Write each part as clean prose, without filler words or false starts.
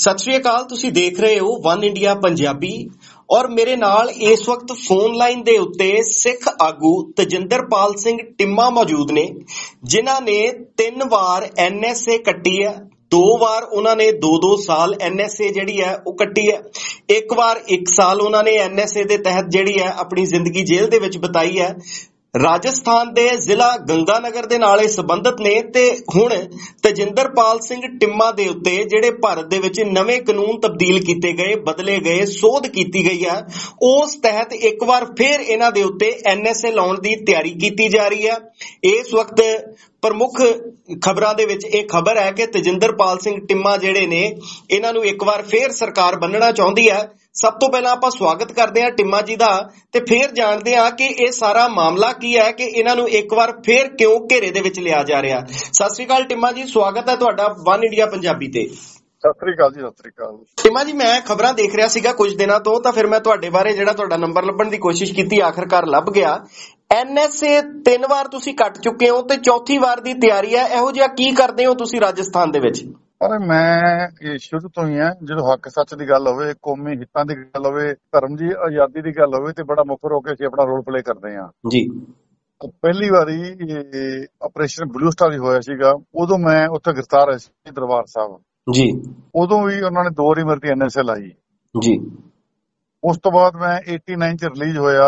ਸਤਿ ਸ਼੍ਰੀ ਅਕਾਲ। ਤੁਸੀਂ ਦੇਖ ਰਹੇ ਹੋ ਵਨ ਇੰਡੀਆ ਪੰਜਾਬੀ ਔਰ ਮੇਰੇ ਨਾਲ ਇਸ ਵਕਤ ਫੋਨ ਲਾਈਨ ਦੇ ਉੱਤੇ ਸਿੱਖ ਆਗੂ ਤਜਿੰਦਰਪਾਲ ਸਿੰਘ ਟਿੰਮਾ ਮੌਜੂਦ ਨੇ, ਜਿਨ੍ਹਾਂ ਨੇ 3 ਵਾਰ NSA ਕੱਟੀ ਹੈ। 2 ਵਾਰ ਉਹਨਾਂ ਨੇ 2-2 ਸਾਲ NSA ਜਿਹੜੀ ਹੈ ਉਹ ਕੱਟੀ ਹੈ। ਇੱਕ ਵਾਰ 1 ਸਾਲ ਉਹਨਾਂ ਨੇ NSA ਦੇ ਤਹਿਤ ਜਿਹੜੀ ਹੈ ਆਪਣੀ ਜ਼ਿੰਦਗੀ ਜੇਲ੍ਹ ਦੇ ਵਿੱਚ ਬਿਤਾਈ ਹੈ। ਰਾਜਸਥਾਨ ਦੇ ਜ਼ਿਲ੍ਹਾ ਗੰਗਾਨਗਰ ਦੇ ਨਾਲ ਇਹ ਸੰਬੰਧਿਤ ਨੇ ਤੇ ਹੁਣ ਤਜਿੰਦਰਪਾਲ ਸਿੰਘ ਟਿੰਮਾ ਦੇ ਉੱਤੇ ਜਿਹੜੇ ਭਾਰਤ ਦੇ ਵਿੱਚ ਨਵੇਂ ਕਾਨੂੰਨ ਤਬਦੀਲ ਕੀਤੇ ਗਏ, ਬਦਲੇ ਗਏ, ਸੋਧ ਕੀਤੀ ਗਈ ਹੈ, ਉਸ ਤਹਿਤ ਇੱਕ ਵਾਰ ਫਿਰ ਇਹਨਾਂ ਦੇ ਉੱਤੇ NSA ਲਾਉਣ ਦੀ ਤਿਆਰੀ ਕੀਤੀ ਜਾ ਰਹੀ ਹੈ। ਇਸ ਵਕਤ ਪ੍ਰਮੁੱਖ ਖਬਰਾਂ ਦੇ ਵਿੱਚ ਇਹ ਖਬਰ ਹੈ ਕਿ ਤਜਿੰਦਰਪਾਲ ਸਿੰਘ ਟਿੰਮਾ ਜਿਹੜੇ ਨੇ ਇਹਨਾਂ ਨੂੰ ਇੱਕ ਵਾਰ ਫਿਰ ਸਰਕਾਰ ਬੰਨਣਾ ਚਾਹੁੰਦੀ ਹੈ। ਸਭ ਤੋਂ ਪਹਿਲਾਂ ਆਪਾਂ ਸਵਾਗਤ ਕਰਦੇ ਹਾਂ ਟਿੰਮਾ ਜੀ ਦਾ ਤੇ ਫਿਰ ਜਾਣਦੇ ਹਾਂ ਕਿ ਇਹ ਸਾਰਾ ਮਾਮਲਾ ਕੀ ਹੈ ਕਿ ਇਹਨਾਂ ਨੂੰ ਇੱਕ ਵਾਰ ਫਿਰ ਕਿਉਂ ਘੇਰੇ ਦੇ ਵਿੱਚ ਲਿਆ ਜਾ ਰਿਹਾ। ਸਤਿ ਸ੍ਰੀ ਅਕਾਲ ਟਿੰਮਾ ਜੀ, ਸਵਾਗਤ ਹੈ ਤੁਹਾਡਾ ਵਨ ਇੰਡੀਆ ਪੰਜਾਬੀ ਤੇ। ਸਤਿ ਸ੍ਰੀ ਅਕਾਲ ਜੀ। ਸਤਿ ਸ੍ਰੀ ਅਕਾਲ ਟਿੰਮਾ ਜੀ, ਮੈਂ ਖਬਰਾਂ ਦੇਖ ਰਿਹਾ ਸੀਗਾ ਕੁਝ ਦਿਨਾਂ ਤੋਂ, ਤਾਂ ਫਿਰ ਮੈਂ ਤੁਹਾਡੇ ਬਾਰੇ ਜਿਹੜਾ ਤੁਹਾਡਾ ਨੰਬਰ ਲੱਭਣ ਦੀ ਕੋਸ਼ਿਸ਼ ਕੀਤੀ, ਆਖਰਕਾਰ ਲੱਭ ਗਿਆ। NSA 3 ਵਾਰ ਤੁਸੀਂ ਕੱਟ ਚੁੱਕੇ ਹੋ ਤੇ 4ਥੀ ਵਾਰ ਦੀ ਤਿਆਰੀ ਹੈ। ਇਹੋ ਜਿਹਾ ਕੀ ਕਰਦੇ ਹੋ ਤੁਸੀਂ ਰਾਜਸਥਾਨ ਦੇ ਵਿੱਚ? ਪਰ ਮੈਂ ਇਹ ਸ਼ੁਰੂ ਤੋਂ ਹੀ ਜਦੋਂ ਹੱਕ ਸੱਚ ਦੀ ਗੱਲ ਹੋਵੇ, ਕੌਮੀ ਹਿੱਤਾਂ ਦੀ ਗੱਲ ਹੋਵੇ, ਧਰਮ ਦੀ ਆਜ਼ਾਦੀ ਦੀ ਗੱਲ ਹੋਵੇ ਤੇ ਬੜਾ ਮੁੱਖ ਹੋ ਕੇ ਅਸੀਂ ਆਪਣਾ ਰੋਲ ਪਲੇ ਕਰਦੇ ਹਾਂ ਜੀ। ਪਹਿਲੀ ਵਾਰੀ ਆਪਰੇਸ਼ਨ ਬਲੂ ਸਟਾਰ ਹੋਇਆ ਸੀਗਾ, ਉਦੋਂ ਮੈਂ ਉੱਥੇ ਗ੍ਰਿਫਤਾਰ ਹੋਇਆ ਸੀ ਦਰਬਾਰ ਸਾਹਿਬ ਜੀ। ਉਦੋਂ ਵੀ ਉਹਨਾਂ ਨੇ 2 ਵਾਰੀ ਮੇਰੇ ਤੇ NSA ਲਾਈ ਜੀ। ਉਸ ਤੋਂ ਬਾਅਦ ਮੈਂ 89 ਚ ਰਿਲੀਜ਼ ਹੋਇਆ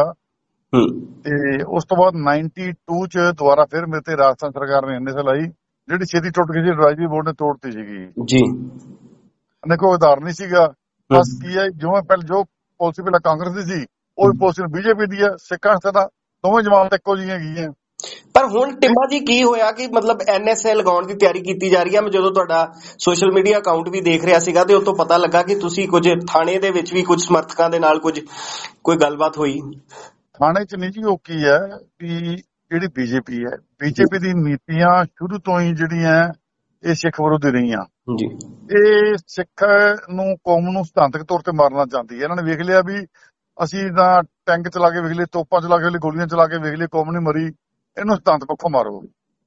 ਤੇ ਉਸ ਤੋਂ ਬਾਅਦ 92 ਚ ਦੁਬਾਰਾ ਫਿਰ ਮੇਰੇ ਤੇ ਰਾਜਸਥਾਨ ਸਰਕਾਰ ਨੇ NSA ਲਾਈ, ਜਿਹੜੀ ਛੇਤੀ ਟੁੱਟ ਗਈ ਸੀ, ਐਡਵਾਈਜ਼ਰੀ ਬੋਰਡ ਨੇ ਤੋੜਤੀ ਸੀਗੀ ਜੀ। ਕੋਈ ਉਦਾਹਰਨ ਨਹੀਂ ਸੀਗਾ। ਬਸ ਕੀ ਹੈ, ਜੋ ਪਾਲਿਸੀ ਪਹਿਲਾਂ ਕਾਂਗਰਸ ਦੀ ਸੀ ਉਹ ਵੀ ਪਾਲਿਸੀ BJP ਦੀ ਹੈ। ਸਿੱਖਾਂ ਤਾਂ ਦੋਵੇਂ ਜਮਾਤ ਇੱਕੋ ਜਿਹੀਆਂ ਹੈਗੀਆਂ। ਪਰ ਹੁਣ ਟਿੰਮਾ ਜੀ ਕੀ ਹੋਇਆ ਕਿ ਮਤਲਬ NSA ਲਗਾਉਣ ਦੀ ਤਿਆਰੀ ਕੀਤੀ ਜਾ ਰਹੀ ਹੈ। ਮੈਂ ਜਦੋਂ ਤੁਹਾਡਾ ਸੋਸ਼ਲ ਮੀਡੀਆ ਅਕਾਊਂਟ ਵੀ ਦੇਖ ਰਿਹਾ ਸੀਗਾ ਤੇ ਉਹ ਤੋਂ ਪਤਾ ਲੱਗਾ ਕਿ ਤੁਸੀਂ ਕੁਝ ਥਾਣੇ ਦੇ ਵਿੱਚ ਵੀ ਕੁਝ ਸਮਰਥਕਾਂ ਦੇ ਨਾਲ ਕੋਈ ਗੱਲਬਾਤ ਹੋਈ। ਥਾਣੇ 'ਚ ਨਹੀਂ ਜੀ, ਉਹ ਕੀ ਹੈ ਕਿ ਜਿਹੜੀ BJP ਹੈ, BJP ਦੀ ਨੀਤੀਆਂ ਸ਼ੁਰੂ ਤੋਂ ਹੀ ਜਿਹੜੀਆਂ ਇਹ ਸਿੱਖ ਵਿਰੋਧੀ ਰਹੀਆਂ ਜੀ। ਇਹ ਸਿੱਖ ਨੂੰ, ਕੌਮ ਨੂੰ ਸਿਧਾਂਤਕ ਤੌਰ ਤੇ ਮਾਰਨਾ ਚਾਹੁੰਦੀ ਹੈ। ਇਹਨਾਂ ਨੇ ਵੇਖ ਲਿਆ ਵੀ ਅਸੀਂ ਤਾਂ ਟੈਂਕ ਚਲਾ ਕੇ ਵੇਖ ਲਏ, ਤੋਪਾਂ ਚਲਾ ਕੇ ਵੇਖ ਲਏ, ਗੋਲੀਆਂ ਚਲਾ ਕੇ ਵੇਖ ਲਏ, ਕੌਮ ਨਹੀਂ ਮਰੀ, ਇਹਨੂੰ ਸਿਧਾਂਤ ਪੱਖੋਂ ਮਾਰੋ।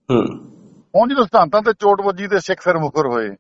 ਹੁਣ ਜਦੋਂ ਸਿਧਾਂਤਾਂ ਤੇ ਚੋਟ ਵੱਜੀ ਤੇ ਸਿੱਖ ਫਿਰ ਮੁਕਰ ਹੋਏ।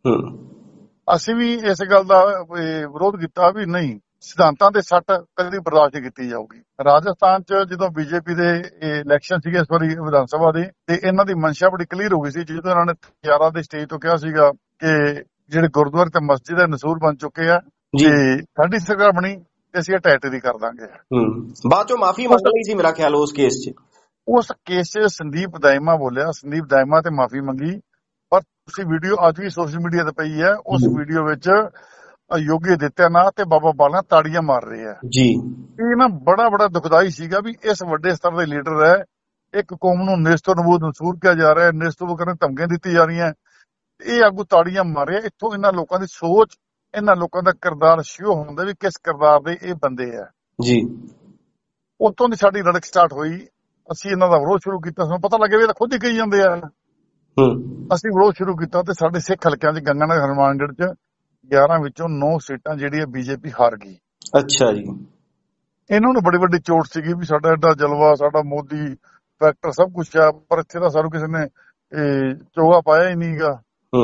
ਅਸੀਂ ਵੀ ਇਸ ਗੱਲ ਦਾ ਵਿਰੋਧ ਕੀਤਾ ਵੀ ਨਹੀਂ, ਸਿਧਾਂਤਾਂ ਦੇ ਸੱਟ ਕਦੀ ਬਰਦਾਸ਼ਤ ਨਹੀਂ ਕੀਤੀ ਜਾਊਗੀ। ਰਾਜਸਥਾਨ 'ਚ ਜਦੋਂ BJP ਦੇ ਇਲੈਕਸ਼ਨ ਸੀਗੇ ਇਸ ਵਾਰੀ ਵਿਧਾਨ ਸਭਾ ਦੇ, ਤੇ ਇਹਨਾਂ ਦੀ ਮਨਸ਼ਾ ਬੜੀ ਕਲੀਅਰ ਹੋ ਗਈ ਸੀ, ਜਦੋਂ ਇਹਨਾਂ ਨੇ 11 ਦੇ ਸਟੇਜ ਤੋਂ ਕਿਹਾ ਸੀਗਾ ਕਿ ਜਿਹੜੇ ਗੁਰਦੁਆਰੇ ਤੇ ਮਸਜਿਦ ਹੈ ਨਸੂਰ ਬਣ ਚੁੱਕੇ ਆ ਤੇ ਸਾਡੀ ਸਰਕਾਰ ਬਣੀ ਤੇ ਅਸੀਂ ਇਹ ਟੈਟ ਦੀ ਕਰ ਦਾਂਗੇ। ਬਾਅਦ ਚੋਂ ਮਾਫੀ ਮੰਗ ਲਈ ਸੀ ਮੇਰਾ ਖਿਆਲ ਉਸ ਕੇਸ 'ਚ। ਉਸ ਕੇਸ 'ਚ ਸੰਦੀਪ ਦਾਇਮਾ ਬੋਲਿਆ, ਸੰਦੀਪ ਦਾਇਮਾ ਤੇ ਮਾਫੀ ਮੰਗੀ। ਪਰ ਤੁਸੀਂ ਵੀਡੀਓ ਅੱਜ ਵੀ ਸੋਸ਼ਲ ਮੀਡੀਆ ਤੇ ਪਈ ਹੈ, ਉਸ ਵੀਡੀਓ ਵਿੱਚ ਯੋਗੀ ਆਦਿੱਤਿਆਨਾਥ ਤੇ ਬਾਬਾ ਬਾਲਕ ਤਾੜੀਆਂ ਮਾਰ ਰਹੇ ਆ ਜੀ। ਇਹ ਨਾ ਬੜਾ ਦੁਖਦਾਈ ਸੀਗਾ ਵੀ ਇਸ ਵੱਡੇ ਸਤਰ ਦੇ ਲੀਡਰ ਹੈ, ਇੱਕ ਕੌਮ ਨੂੰ ਨੇਸਤੋ ਨਬੂਦ ਮਨਸੂਰ ਕਿਹਾ ਜਾ ਰਿਹਾ, ਨੇਸਤੋ ਕਰਨ ਧਮਕੀਆਂ ਦਿੱਤੀ ਜਾ ਰਹੀਆਂ, ਇਹ ਆਗੂ ਤਾੜੀਆਂ ਮਾਰ ਰਿਹਾ। ਇੱਥੋਂ ਇਹਨਾਂ ਲੋਕਾਂ ਦੀ ਸੋਚ, ਇਹਨਾਂ ਲੋਕਾਂ ਦਾ ਕਿਰਦਾਰ ਸ਼ੋ ਹੁੰਦਾ ਵੀ ਕਿਸ ਕਿਰਦਾਰ ਦੇ ਇਹ ਬੰਦੇ ਆ ਜੀ। ਉੱਥੋਂ ਦੀ ਸਾਡੀ ਲੜਕ ਸਟਾਰਟ ਹੋਈ। ਅਸੀਂ ਇਹਨਾਂ ਦਾ ਵਿਰੋਧ ਸ਼ੁਰੂ ਕੀਤਾ, ਸਾਨੂੰ ਪਤਾ ਲੱਗਿਆ ਵੀ ਇਹ ਖੁਦ ਹੀ ਕਹੀ ਜਾਂਦੇ ਆ। ਅਸੀਂ ਵਿਰੋਧ ਸ਼ੁਰੂ ਕੀਤਾ ਤੇ ਸਾਡੇ ਸਿੱਖ ਹਲਕਿਆਂ 'ਚ ਗੰਗਾਨਗਰ, ਹਨੂੰਮਾਨਗੜ੍ਹ 'ਚ 11 ਵਿੱਚੋਂ 9 ਸੀਟਾਂ ਜਿਹੜੀ BJP ਹਾਰ ਗਈ। ਅੱਛਾ ਜੀ। ਇਹਨਾਂ ਨੂੰ ਬੜੀ ਵੱਡੀ ਚੋਟ ਸੀਗੀ ਵੀ ਸਾਡਾ ਐਡਾ ਜਲਵਾ, ਸਾਡਾ ਮੋਦੀ ਫੈਕਟਰ ਸਭ ਕੁਛ ਆ, ਪਰ ਇੱਥੇ ਤਾਂ ਸਾਨੂੰ ਕਿਸੇ ਨੇ ਚੋਗਾ ਪਾਇਆ ਹੀ ਨਹੀਂਗਾ।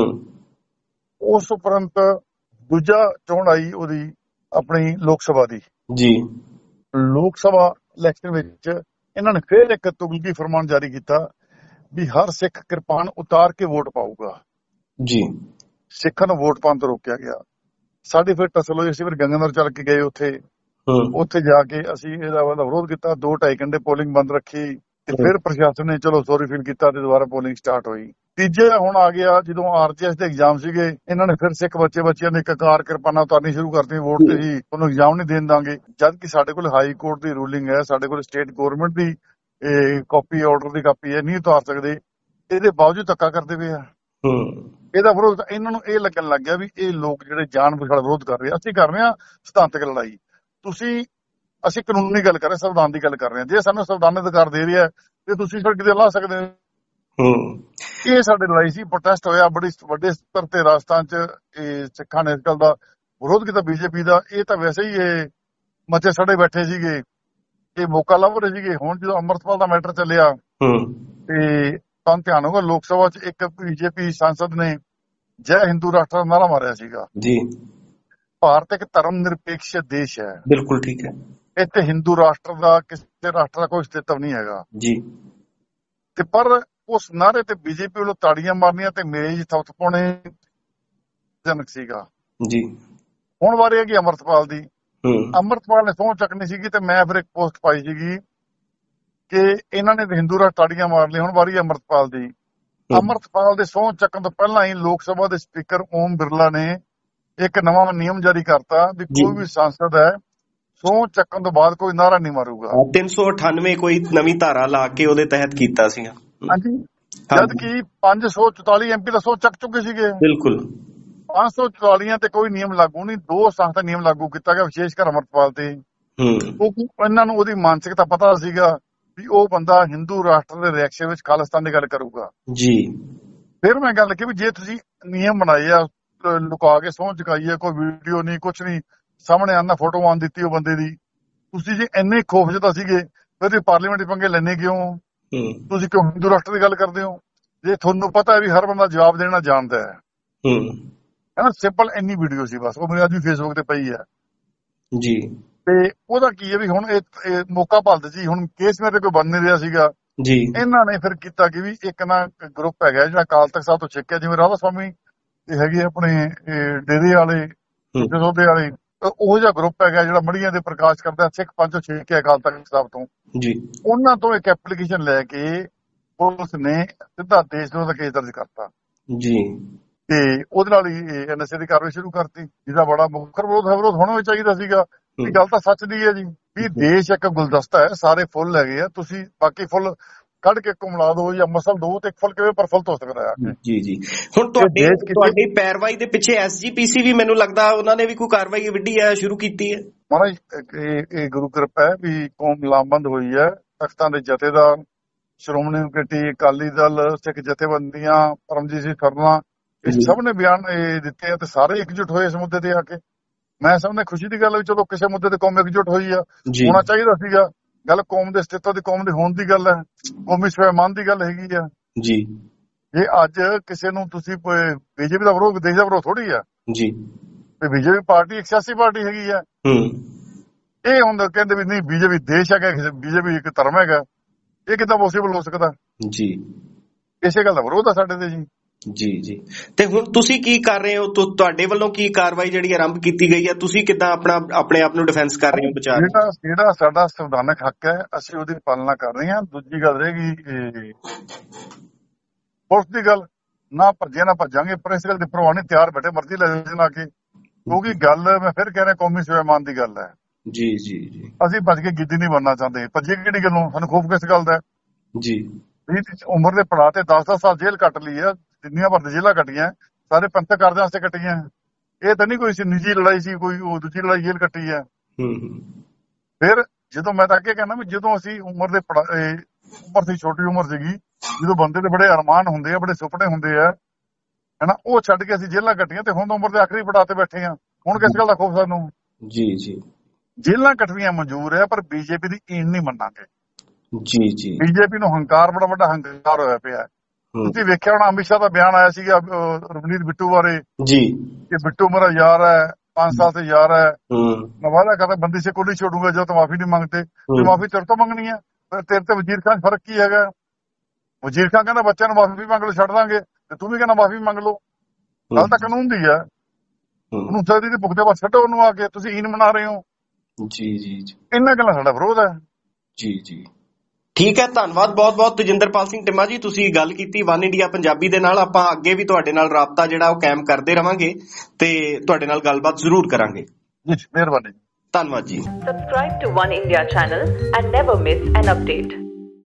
ਉਸ ਉਪਰੰਤ ਦੂਜਾ ਚੋਣ ਆਈ ਉਹਦੀ ਆਪਣੀ ਲੋਕ ਸਭਾ ਦੀ ਜੀ। ਲੋਕ ਸਭਾ ਇਲੈਕਸ਼ਨ ਵਿੱਚ ਇਹਨਾਂ ਨੇ ਫਿਰ ਇੱਕ ਤੁਗਲਕੀ ਫਰਮਾਨ ਜਾਰੀ ਕੀਤਾ ਵੀ ਹਰ ਸਿੱਖ ਕਿਰਪਾਨ ਉਤਾਰ ਕੇ ਵੋਟ ਪਾਊਗਾ ਜੀ। ਸਿੱਖਾਂ ਨੂੰ ਵੋਟ ਪਾਉਣ ਤੋਂ ਰੋਕਿਆ ਗਿਆ। ਸਾਡੀ ਫਿਰ ਟਸਲ ਹੋਈ, ਅਸੀਂ ਫਿਰ ਗੰਗਾਨਗਰ ਚੱਲ ਕੇ ਗਏ। ਉੱਥੇ ਜਾ ਕੇ ਅਸੀਂ ਇਹਦਾ ਵਿਰੋਧ ਕੀਤਾ। 2-2.5 ਘੰਟੇ ਪੋਲਿੰਗ ਬੰਦ ਰੱਖੀ ਤੇ ਫਿਰ ਪ੍ਰਸ਼ਾਸਨ ਨੇ ਚਲੋ ਸੌਰੀ ਫੀਲ ਕੀਤਾ ਤੇ ਦੁਬਾਰਾ ਪੋਲਿੰਗ ਸਟਾਰਟ ਹੋਈ। ਤੀਜੇ ਹੁਣ ਆ ਗਿਆ ਜਦੋਂ RGS ਦੇ ਐਗਜ਼ਾਮ ਸੀਗੇ, ਇਹਨਾਂ ਨੇ ਫਿਰ ਸਿੱਖ ਬੱਚਿਆਂ ਨੇ ਕਕਾਰ ਕਿਰਪਾਨਾਂ ਉਤਾਰਨੀ ਸ਼ੁਰੂ ਕਰਤੀ, ਵੋਟ ਤੇ ਹੀ ਉਹਨੂੰ ਐਗਜ਼ਾਮ ਨਹੀਂ ਦੇਣ ਦਾਂਗੇ। ਜਦ ਕਿ ਸਾਡੇ ਕੋਲ ਹਾਈ ਕੋਰਟ ਦੀ ਰੂਲਿੰਗ ਹੈ, ਸਾਡੇ ਕੋਲ ਸਟੇਟ ਗਵਰਨਮੈਂਟ ਦੀ ਕਾਪੀ, ਆਰਡਰ ਦੀ ਕਾਪੀ ਹੈ, ਨਹੀਂ ਉਤਾਰ ਸਕਦੇ। ਇਹਦੇ ਬਾਵਜੂਦ ਧੱਕਾ ਕਰਦੇ ਪਏ ਆ। ਇਹਦਾ ਵਿਰੋਧ ਇਹਨਾਂ ਨੂੰ ਇਹ ਲੱਗਣ ਲੱਗ ਗਿਆ ਵੀ ਇਹ ਲੋਕ ਜਿਹੜੇ ਜਾਣ ਬੁੱਝ ਵਿਰੋਧ ਕਰ ਰਹੇ ਆ। ਅਸੀਂ ਕਰ ਰਹੇ ਹਾਂ ਸਿਧਾਂਤਕ ਲੜਾਈ, ਅਸੀਂ ਕਾਨੂੰਨੀ ਗੱਲ ਕਰ ਰਹੇ, ਸੰਵਿਧਾਨ ਦੀ ਗੱਲ ਕਰ ਰਹੇ ਹਾਂ। ਜੇ ਸਾਨੂੰ ਸੰਵਿਧਾਨ ਅਧਿਕਾਰ ਦੇ ਰਿਹਾ ਤੇ ਤੁਸੀਂ ਫਿਰ ਕਿਤੇ ਲਾ ਸਕਦੇ ਹੋ। ਇਹ ਸਾਡੀ ਲੜਾਈ ਸੀ, ਪ੍ਰੋਟੈਸਟ ਹੋਇਆ ਬੜੀ ਵੱਡੇ ਸਤਰ ਤੇ ਰਾਜਸਥਾਨ 'ਚ। ਸਿੱਖਾਂ ਨੇ ਇਸ ਗੱਲ ਦਾ ਵਿਰੋਧ ਕੀਤਾ BJP ਦਾ। ਇਹ ਤਾਂ ਵੈਸੇ ਹੀ ਮੱਥੇ ਸੜੇ ਬੈਠੇ ਸੀਗੇ, ਇਹ ਮੌਕਾ ਲੱਭ ਰਹੇ ਸੀਗੇ। ਹੁਣ ਜਦੋਂ ਅੰਮ੍ਰਿਤਪਾਲ ਦਾ ਮੈਟਰ ਚੱਲਿਆ ਤੇ ਤੁਹਾਨੂੰ ਧਿਆਨ ਹੋਊਗਾ ਲੋਕ ਸਭਾ 'ਚ ਇੱਕ BJP ਸਾਂਸਦ ਨੇ ਜੈ ਹਿੰਦੂ ਰਾਸ਼ਟਰ ਦਾ ਨਾਰਾ ਮਾਰਿਆ ਸੀਗਾ। ਜੀ ਭਾਰਤ ਇੱਕ ਧਰਮ ਨਿਰਪੇਖ ਦੇਸ਼ ਹੈ, ਬਿਲਕੁਲ ਠੀਕ ਹੈ ਇੱਥੇ ਹਿੰਦੂ ਰਾਸ਼ਟਰ ਦਾ ਕਿਸੇ ਰਾਸ਼ਟਰ ਦਾ ਕੋਈ ਅਸਤਿਤਵ ਨਹੀਂ ਹੈਗਾ ਜੀ। ਤੇ ਪਰ ਉਸ ਨਾਰੇ ਤੇ ਬੀਜੇਪੀ ਵੱਲੋਂ ਤਾੜੀਆਂ ਮਾਰਨੀਆਂ ਤੇ ਮੇਜ਼ ਥੱਪ ਪਾਉਣੇ ਜਨਕ ਸੀਗਾ ਜੀ। ਹੁਣ ਵਾਰੀ ਹੈਗੀ ਅੰਮ੍ਰਿਤਪਾਲ ਦੀ। ਹੂੰ ਅੰਮ੍ਰਿਤਪਾਲ ਨੇ ਸਹੁੰ ਚੱਕਣੀ ਸੀਗੀ ਤੇ ਮੈਂ ਫਿਰ ਇੱਕ ਪੋਸਟ ਪਾਈ ਸੀਗੀ ਕਿ ਇਹਨਾਂ ਨੇ ਹਿੰਦੂ ਰਾਸ਼ਟਰ ਤਾੜੀਆਂ ਮਾਰ ਲਈ, ਹੁਣ ਵਾਰੀ ਅੰਮ੍ਰਿਤਪਾਲ ਦੀ। ਅੰਮ੍ਰਿਤਪਾਲ ਦੇ ਸਹੁੰ ਚੱਕਣ ਤੋਂ ਪਹਿਲਾਂ ਹੀ ਲੋਕ ਸਭਾ ਦੇ ਸਪੀਕਰ ਓਮ ਬਿਰਲਾ ਨੇ ਇੱਕ ਨਵਾਂ ਨਿਯਮ ਜਾਰੀ ਕਰਤਾ ਵੀ ਕੋਈ ਵੀ ਸੰਸਦ ਹੈ ਸਹੁੰ ਚੱਕਣ ਤੋਂ ਬਾਅਦ ਕੋਈ ਨਾਰਾ ਨਹੀਂ ਮਾਰੂਗਾ। 398 ਕੋਈ ਨਵੀਂ ਧਾਰਾ ਲਾ ਕੇ ਉਹਦੇ ਤਹਿਤ ਕੀਤਾ ਸੀ। ਹਾਂਜੀ, ਜਦ ਕਿ 544 MP ਦਾ ਸਹੁੰ ਚੱਕ ਚੁੱਕੇ ਸੀਗੇ। ਬਿਲਕੁਲ 544 ਤੇ ਕੋਈ ਨਿਯਮ ਲਾਗੂ ਨਹੀਂ, 2 ਸੰਸਦ ਨਿਯਮ ਲਾਗੂ ਕੀਤਾ ਗਿਆ ਵਿਸ਼ੇਸ਼ ਕਰ ਅੰਮ੍ਰਿਤਪਾਲ ਤੇ, ਕਿਉਂਕਿ ਇਹਨਾਂ ਨੂੰ ਉਹਦੀ ਮਾਨਸਿਕਤਾ ਪਤਾ ਸੀਗਾ ਵੀ ਉਹ ਬੰਦਾ ਹਿੰਦੂ ਰਾਸ਼ਟਰ ਦੇ ਰਿਐਕਸ਼ਨ ਵਿੱਚ ਖਾਲਿਸਤਾਨ ਦੀ ਗੱਲ ਕਰੂਗਾ ਜੀ। ਫਿਰ ਮੈਂ ਗੱਲ ਕਿ ਵੀ ਜੇ ਤੁਸੀਂ ਨਿਯਮ ਬਣਾਏ ਆ, ਲੁਕਾ ਕੇ ਸਹੁੰ ਚੁਕਾਈ ਹੈ, ਕੋਈ ਵੀਡੀਓ ਨਹੀਂ ਕੁਛ ਨਹੀਂ ਸਾਹਮਣੇ ਆਉਂਦਾ, ਫੋਟੋ ਆਉਣ ਦਿੱਤੀ ਉਹ ਬੰਦੇ ਦੀ, ਤੁਸੀਂ ਜੇ ਇੰਨੇ ਖੌਫਜਦਾ ਸੀਗੇ ਫਿਰ ਤੁਸੀਂ ਪਾਰਲੀਮੈਂਟ ਦੇ ਪੰਗੇ ਲੈਣੇ ਕਿਉਂ? ਤੁਸੀਂ ਕਿਉਂ ਹਿੰਦੂ ਰਾਸ਼ਟਰ ਦੀ ਗੱਲ ਕਰਦੇ ਹੋ ਜੇ ਤੁਹਾਨੂੰ ਪਤਾ ਹੈ ਵੀ ਹਰ ਬੰਦਾ ਜਵਾਬ ਦੇਣਾ ਜਾਣਦਾ ਹੈ ਨਾ? ਸਿੰਪਲ ਇੰਨੀ ਵੀਡੀਓ ਸੀ ਬਸ, ਉਹ ਮੇਰੇ ਅੱਜ ਵੀ ਫੇਸਬੁੱਕ ਤੇ ਪਈ ਹੈ ਜੀ। ਤੇ ਉਹਦਾ ਕੀ ਹੈ ਵੀ ਹੁਣ ਇਹ ਮੌਕਾ ਭਾਲਦੇ ਸੀ, ਹੁਣ ਕੇਸ ਮੇਰੇ ਕੋਈ ਬਣ ਨਹੀਂ ਰਿਹਾ ਸੀਗਾ ਜੀ। ਇਹਨਾਂ ਨੇ ਫਿਰ ਕੀਤਾ ਕਿ ਵੀ ਇੱਕ ਨਾ ਗਰੁੱਪ ਹੈਗਾ ਜਿਹੜਾ ਅਕਾਲ ਤਖਤ ਸਾਹਿਬ ਤੋਂ ਛਿੱਕਿਆ, ਜਿਵੇਂ ਰਾਧਾ ਸਵਾਮੀ ਇਹ ਹੈਗੇ ਆਪਣੇ ਡੇਰੇ ਵਾਲੇ ਸੌਦੇ ਵਾਲੇ, ਉਹ ਜਿਹਾ ਗਰੁੱਪ ਹੈਗਾ ਜਿਹੜਾ ਮੜੀਆਂ ਦੇ ਪ੍ਰਕਾਸ਼ ਕਰਦਾ, ਸਿੱਖ ਪੰਥ ਛਿੱਕ ਕੇ ਅਕਾਲ ਤਖਤ ਸਾਹਿਬ ਤੋਂ ਜੀ। ਉਹਨਾਂ ਤੋਂ ਇੱਕ ਐਪਲੀਕੇਸ਼ਨ ਲੈ ਕੇ ਪੁਲਿਸ ਨੇ ਸਿੱਧਾ ਦੇਸ਼ ਵਿਰੋਧ ਦਾ ਕੇਸ ਦਰਜ ਕਰਤਾ ਜੀ, ਤੇ ਉਹਦੇ ਨਾਲ ਹੀ ਐਨਐਸਏ ਦੀ ਕਾਰਵਾਈ ਸ਼ੁਰੂ ਕਰਤੀ, ਜਿਹਦਾ ਬੜਾ ਮੁੱਖ ਵਿਰੋਧ ਹੋਣਾ ਵੀ ਚਾਹੀਦਾ ਸੀਗਾ। ਇਹ ਗੱਲ ਤਾਂ ਸੱਚ ਦੀ ਹੈ ਜੀ ਵੀ ਦੇਸ਼ ਇੱਕ ਗੁਲਦਸਤਾ ਹੈ, ਸਾਰੇ ਫੁੱਲ ਹੈਗੇ ਆ, ਤੁਸੀਂ ਬਾਕੀ ਫੁੱਲ ਕੱਢ ਕੇ ਘੁਮਲਾ ਦੋ ਜਾਂ ਮਸਲ ਦੋ ਤੇ ਇੱਕ ਫੁੱਲ ਕਿਵੇਂ ਪ੍ਰਫੁੱਲ ਹੋ ਸਕਦਾ ਹੈ ਜੀ ਜੀ। ਹੁਣ ਤੁਹਾਡੀ ਪੈਰਵਾਈ ਦੇ ਪਿੱਛੇ ਐਸਜੀਪੀਸੀ ਵੀ ਮੈਨੂੰ ਲੱਗਦਾ ਉਹਨਾਂ ਨੇ ਵੀ ਕੋਈ ਕਾਰਵਾਈ ਵਿੱਢੀ ਹੈ, ਸ਼ੁਰੂ ਕੀਤੀ ਹੈ। ਮਹਾਰਾਜ ਇਹ ਗੁਰੂ ਕਿਰਪਾ ਹੈ ਵੀ ਕੌਮ ਲਾਮਬੰਦ ਹੋਈ ਹੈ, ਤਖਤਾਂ ਦੇ ਜਥੇਦਾਰ, ਸ਼੍ਰੋਮਣੀ ਕਮੇਟੀ, ਅਕਾਲੀ ਦਲ, ਸਿੱਖ ਜਥੇਬੰਦੀਆਂ, ਪਰਮਜੀਤ ਸਿੰਘ ਸਰਨਾ, ਇਹ ਸਭ ਨੇ ਬਿਆਨ ਦਿੱਤੇ ਆ ਤੇ ਸਾਰੇ ਇਕਜੁੱਟ ਹੋਏ ਇਸ ਮੁੱਦੇ ਤੇ ਆ ਕੇ। ਮੈਂ ਸਮਝਦਾ ਖੁਸ਼ੀ ਦੀ ਗੱਲ ਹੈ ਵੀ ਚਲੋ ਕਿਸੇ ਮੁੱਦੇ ਤੇ ਕੌਮ ਇਕਜੁੱਟ ਹੋਈ ਆ, ਹੋਣਾ ਚਾਹੀਦਾ ਸੀਗਾ। ਗੱਲ ਕੌਮ ਦੇ ਅਸਤਿਤਵ ਦੀ, ਕੌਮ ਦੇ ਹੋਣ ਦੀ ਗੱਲ ਹੈ, ਕੌਮੀ ਸਵੈਮਾਨ ਦੀ ਗੱਲ ਹੈਗੀ ਆ ਜੀ। ਜੇ ਅੱਜ ਕਿਸੇ ਨੂੰ ਤੁਸੀਂ ਬੀਜੇਪੀ ਦਾ ਵਿਰੋਧ, ਦੇਸ਼ ਦਾ ਵਿਰੋਧ ਥੋੜੀ ਆ ਜੀ, ਤੇ ਬੀਜੇਪੀ ਪਾਰਟੀ ਇੱਕ ਸਿਆਸੀ ਪਾਰਟੀ ਹੈਗੀ ਆ। ਇਹ ਹੁੰਦਾ ਕਹਿੰਦੇ ਵੀ ਨਹੀਂ ਬੀਜੇਪੀ ਦੇਸ਼ ਹੈਗਾ, ਬੀਜੇਪੀ ਇੱਕ ਧਰਮ ਹੈਗਾ, ਇਹ ਕਿੱਦਾਂ ਪੋਸੀਬਲ ਹੋ ਸਕਦਾ ਜੀ? ਇਸੇ ਗੱਲ ਦਾ ਵਿਰੋਧ ਆ ਸਾਡੇ ਤੇ ਜੀ ਜੀ ਜੀ। ਤੇ ਹੁਣ ਤੁਸੀਂ ਕੀ ਕਰ ਰਹੇ ਹੋ? ਤੁਹਾਡੇ ਵੱਲੋਂ ਕੀ ਕਾਰਵਾਈ ਜਿਹੜੀ ਆਰੰਭ ਕੀਤੀ ਗਈ ਹੈ? ਤੁਸੀਂ ਕਿੱਦਾਂ ਆਪਣੇ ਆਪ ਨੂੰ ਡਿਫੈਂਸ ਕਰ ਰਹੇ ਹੋ? ਬਚਾਅ ਜਿਹੜਾ ਸਾਡਾ ਸੰਵਿਧਾਨਕ ਹੱਕ ਹੈ ਅਸੀਂ ਉਹਦੀ ਪਾਲਣਾ ਕਰ ਰਹੇ ਹਾਂ। ਦੂਜੀ ਗੱਲ ਰਹੇਗੀ ਪੁਲਿਸ ਦੀ ਗੱਲ, ਨਾ ਭੱਜੇ ਨਾ ਭੱਜਾਂਗੇ, ਪਰ ਇਸ ਗੱਲ ਦੀ ਪਰਵਾਹ ਨਹੀਂ, ਤਿਆਰ ਬੈਠੇ ਮਰਜ਼ੀ ਲੈ ਜਾਣਾ ਕੇ, ਕਿਉਂਕਿ ਗੱਲ ਮੈਂ ਫਿਰ ਕਹਿ ਰਿਹਾ ਕੌਮੀ ਸਵੈਮਾਨ ਦੀ ਗੱਲ ਹੈ ਜੀ ਜੀ ਜੀ। ਅਸੀਂ ਭੱਜ ਕੇ ਗਿੱਦੀ ਨਹੀਂ ਬਣਨਾ ਚਾਹੁੰਦੇ, ਭੱਜੇ ਕਿਹੜੀ ਗੱਲੋਂ? ਸਾਨੂੰ ਖੋਫ ਕਿਸ ਗੱਲ ਦਾ ਜੀ? ਉਮਰ ਦੇ ਪੜਾਅ ਤੇ 10-10 ਸਾਲ ਜੇਲ੍ਹ ਕੱਟ ਲਈ ਆ, ਦੁਨੀਆ ਭਰ ਦੀ ਜੇਲ੍ਹਾਂ ਕੱਟੀਆਂ, ਸਾਰੇ ਪੰਥਕ ਕਾਰਜਾਂ ਵਾਸਤੇ ਕੱਟੀਆਂ। ਇਹ ਤਾਂ ਨਹੀਂ ਕੋਈ ਨਿੱਜੀ ਲੜਾਈ ਸੀ, ਕੋਈ ਦੂਜੀ ਲੜਾਈ ਜੇਲ੍ਹ ਕੱਟੀ ਹੈ। ਫਿਰ ਜਦੋਂ ਮੈਂ ਤਾਂ ਅੱਗੇ ਕਹਿੰਦਾ ਵੀ ਜਦੋਂ ਅਸੀਂ ਉਮਰ ਸੀ, ਛੋਟੀ ਉਮਰ ਸੀਗੀ, ਜਦੋਂ ਬੰਦੇ ਦੇ ਬੜੇ ਅਰਮਾਨ ਹੁੰਦੇ ਆ, ਬੜੇ ਸੁਪਨੇ ਹੁੰਦੇ ਆ ਹਨਾ, ਉਹ ਛੱਡ ਕੇ ਅਸੀਂ ਜੇਲ੍ਹਾਂ ਕੱਟੀਆਂ ਤੇ ਹੁਣ ਉਮਰ ਦੇ ਆਖਰੀ ਪੜਾਅ ਤੇ ਬੈਠੇ ਆ। ਹੁਣ ਕਿਸ ਗੱਲ ਦਾ ਖੌਫ ਸਾਨੂੰ? ਜੀ ਜੀ। ਜੇਲ੍ਹਾਂ ਕੱਟਣੀਆਂ ਮਨਜ਼ੂਰ ਹੈ ਪਰ ਬੀਜੇਪੀ ਦੀ ਈਨ ਨਹੀਂ ਮੰਨਾਂਗੇ ਜੀ ਜੀ। ਬੀਜੇਪੀ ਨੂੰ ਹੰਕਾਰ, ਬੜਾ ਵੱਡਾ ਹੰਕਾਰ ਹੋਇਆ ਪਿਆ। ਤੁਸੀਂ ਵੇਖਿਆ ਹੋਣਾ ਅਮਿਤ ਸ਼ਾਹ ਦਾ ਬਿਆਨ ਆਇਆ ਸੀਗਾ ਰਵਨੀਤ ਬਿੱਟੂ ਬਾਰੇ ਜੀ, ਕਿ ਬਿੱਟੂ ਮੇਰਾ ਯਾਰ ਹੈ, 5 ਸਾਲ से यार है, मैं वादा करता बंदी से को नहीं छोड़ूंगा जब तो माफी नहीं मांगते, तो माफी तेरे तो मंगनी है, तेरे ते वजीर खान फर्क की है? वजीर खान कहना बच्चा माफी मांग लो छड़ देंगे, तू भी कहना माफी मांग लो। गल तो कानून दी है, सदी के भुगते बाद छड्डो ਉਹਨੂੰ ਆ ਕੇ, ਤੁਸੀਂ ਈਨ ਮਨਾ ਰਹੇ ਹੋ ਜੀ ਜੀ। ਇਹਨਾਂ ਗੱਲਾਂ ਸਾਡਾ ਵਿਰੋਧ ਹੈ ਜੀ ਜੀ। ਠੀਕ ਹੈ, ਧੰਨਵਾਦ ਬਹੁਤ ਬਹੁਤ ਤੇਜਿੰਦਰਪਾਲ ਸਿੰਘ ਟਿੰਮਾ ਜੀ, ਤੁਸੀਂ ਗੱਲ ਕੀਤੀ ਵਨ ਇੰਡੀਆ ਪੰਜਾਬੀ ਦੇ ਨਾਲ। ਆਪਾਂ ਅੱਗੇ ਵੀ ਤੁਹਾਡੇ ਨਾਲ ਰਾਬਤਾ ਜਿਹੜਾ ਉਹ ਕਾਇਮ ਕਰਦੇ ਰਵਾਂਗੇ ਤੇ ਤੁਹਾਡੇ ਨਾਲ ਗੱਲਬਾਤ ਜ਼ਰੂਰ ਕਰਾਂਗੇ ਜੀ। ਮਿਹਰਬਾਨੀ, ਧੰਨਵਾਦ ਜੀ। Subscribe to One India channel and never miss an update.